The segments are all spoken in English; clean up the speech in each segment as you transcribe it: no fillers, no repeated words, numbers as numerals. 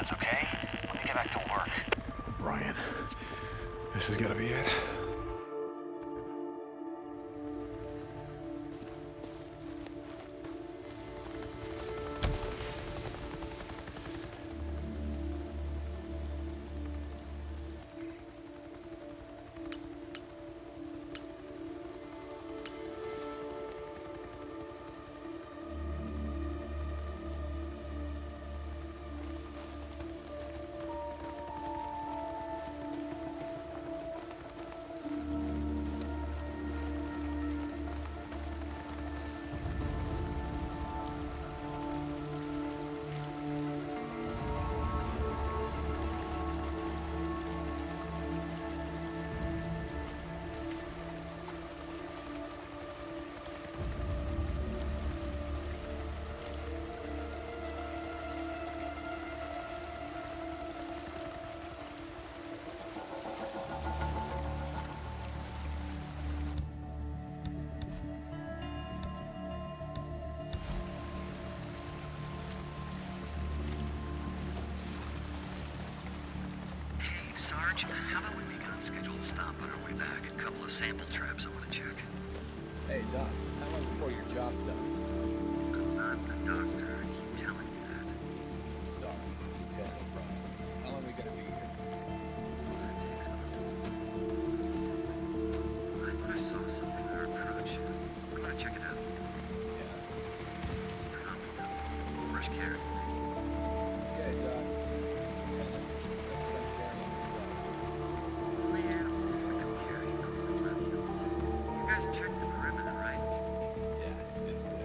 meds, okay? Let me get back to work. Brian, this has got to be it. Sarge, how about we make an unscheduled stop on our way back? A couple of sample traps I want to check. Hey, Doc, how long before your job's done? I'm not a doctor. I keep telling you that. Sorry. Yeah, no problem. How long are we gonna be here? I thought I saw something in our approach. We want to check it out. Yeah. Where's Carrie? Okay, Doc. Lieutenant, represent Carrie and yourself. Clear. Carrie. You guys checked the perimeter, right? Yeah, it's good.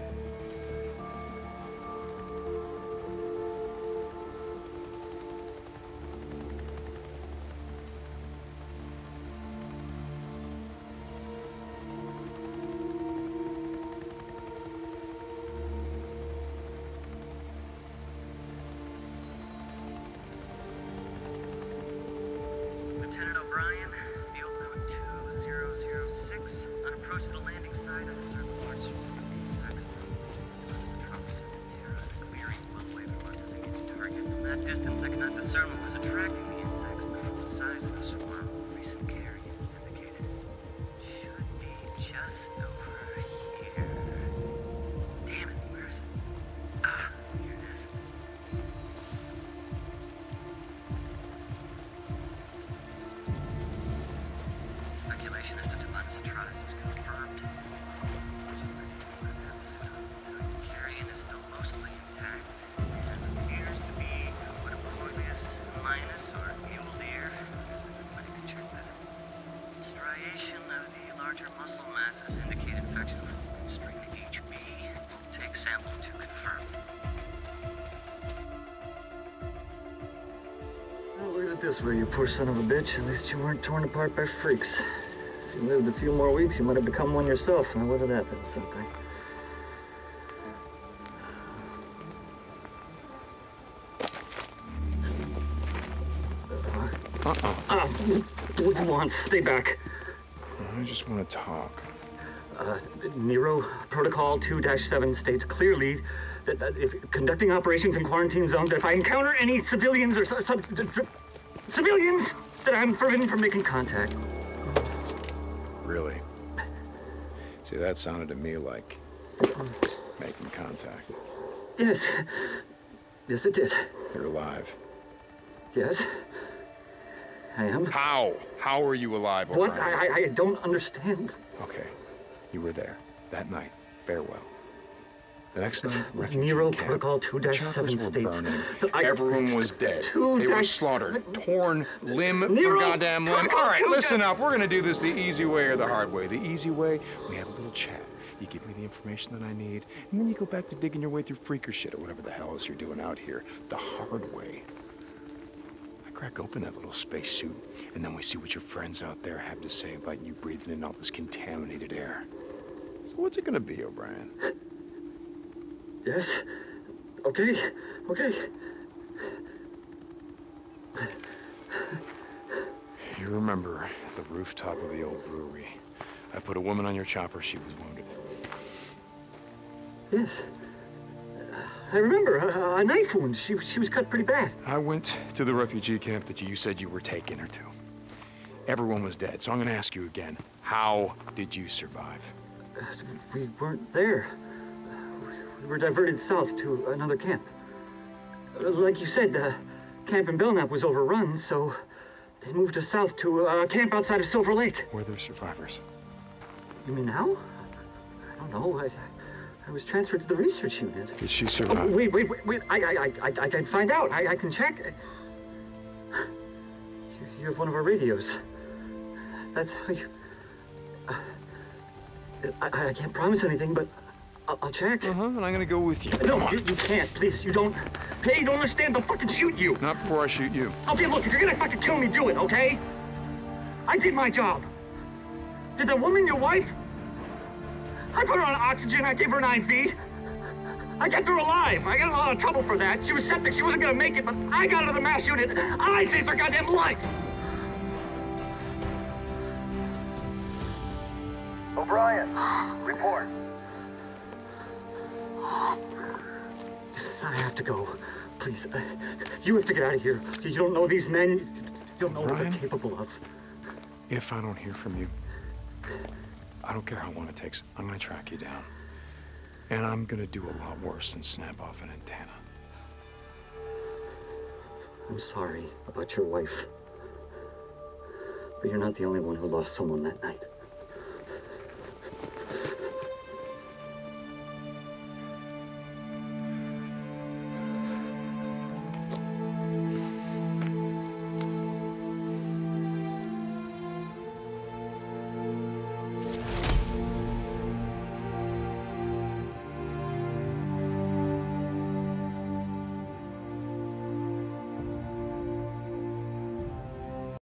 Lieutenant O'Brien, field note 2006. On approach to the landing site, I observed a large swarm of insects. Notice a truck circled terror in a clearing well away from our designated target. From that distance, I could not discern what was attracting the insects, but from the size of the swarm, recent care units indicated should be just over here. Damn it, where is it? Ah, here it is. Speculation as to Tibanus atratus is confirmed. Carrion is still mostly intact. And appears to be what a Corneus minus or mule deer. Anybody can check that. Striation of the larger muscle masses indicate infection with strain HB. We'll take sample to confirm. Well, look at it this way, you poor son of a bitch. At least you weren't torn apart by freaks. If you lived a few more weeks, you might have become one yourself. Now, whether that meant something. What do you want? Stay back. I just want to talk. Nero Protocol 2-7 states clearly that if conducting operations in quarantine zones, if I encounter any civilians or civilians, that I'm forbidden from making contact. Really? See, that sounded to me like making contact. Yes. Yes, it did. You're alive. Yes. I am. How? How are you alive, What? O'Brien? I don't understand. Okay. You were there. That night. Farewell. The next night, Nero camp. Protocol The 2-7 choppers were states. burning. that Everyone was dead. They were slaughtered. Torn limb Nero for goddamn limb. Protocol All right, 2-7. listen up. We're gonna do this the easy way or the hard way. The easy way, we have a little chat. You give me the information that I need, and then you go back to digging your way through freaker shit or whatever the hell else you're doing out here. The hard way. I crack open that little spacesuit, and then we see what your friends out there have to say about you breathing in all this contaminated air. So what's it gonna be, O'Brien? Yes. Okay. Okay. You remember the rooftop of the old brewery. I put a woman on your chopper. She was wounded. Yes. I remember a knife wound. She was cut pretty bad. I went to the refugee camp that you said you were taking her to. Everyone was dead, so I'm gonna ask you again. How did you survive? We weren't there. We were diverted south to another camp. Like you said, the camp in Belknap was overrun, so they moved us south to a camp outside of Silver Lake. Were there survivors? You mean now? I don't know. I was transferred to the research unit. Did she survive? Oh, wait. I can find out. I can check. You have one of our radios. That's how you... I can't promise anything, but I'll check. And I'm gonna go with you. No, Come on. you can't. Please, you don't... Okay, you don't understand. I'll fucking shoot you. Not before I shoot you. Okay, look, if you're gonna fucking kill me, do it, okay? I did my job. Did the woman, your wife? I put her on oxygen, I gave her an IV. I kept her alive. I got in a lot of trouble for that. She was septic, she wasn't gonna make it, but I got her to the mass unit. I saved her goddamn life. O'Brien, report. I have to go. Please, you have to get out of here. You don't know these men. You don't know what Brian? they're capable of. If I don't hear from you, I don't care how long it takes. I'm gonna track you down. And I'm gonna do a lot worse than snap off an antenna. I'm sorry about your wife. But you're not the only one who lost someone that night.